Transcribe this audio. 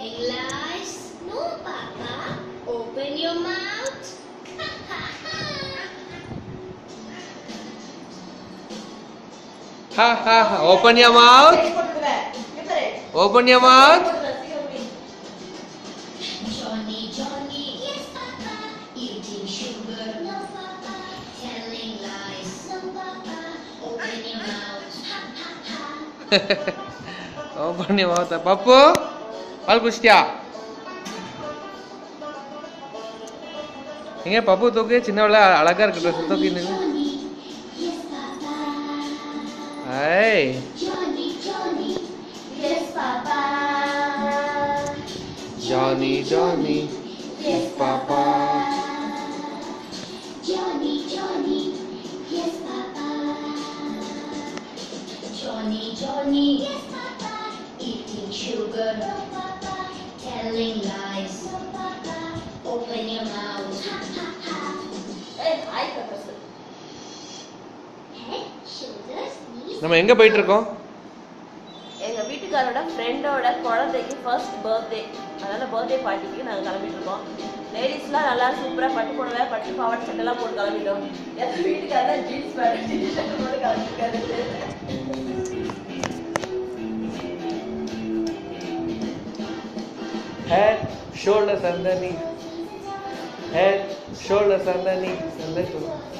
lies? No, Papa. Open your mouth. Ha ha ha. Open your mouth. Open your mouth. Johnny, Johnny. Yes, Papa. Eating sugar. No, Papa. Telling lies. No, Papa. Open your mouth. Open your mouth. Papu, பால் குடிச்சிட்டியா? எங்க பப்பு தூக்கு, சின்னவள அழகா இருக்கு dress தூக்கி நின்னு. ஐய் Johnny, Johnny. Yes, Papa. Johnny, Johnny. Yes, Papa. Johnny, Johnny. Yes, Papa. Johnny, Johnny. Yes, Papa. Eating sugar. No, Papa. Telling lies. No, Papa. Open your mouth. Hey, I Papa. Head, shoulders, knees. நம்ம எங்க போயிட்டு இருக்கோம்? எங்க வீட்டுக்காரோட ஃப்ரெண்டோட குழந்தைக்கு first birthday, அதனால birthday பார்ட்டிக்கு நாங்கள் கிளம்பிட்டு இருக்கோம். லேடிஸ்லாம் நல்லா சூப்பராக பட்டு புடவை பட்டு பாவாடை சட்டெல்லாம் போட்டு கிளம்பிட்டோம். எங்க வீட்டுக்காரர் ஜீன்ஸ் பேண்ட் டிஷர்ட் போட்டு கிளம்பிருக்காரு. Head, shoulders underneath. Head, shoulders underneath.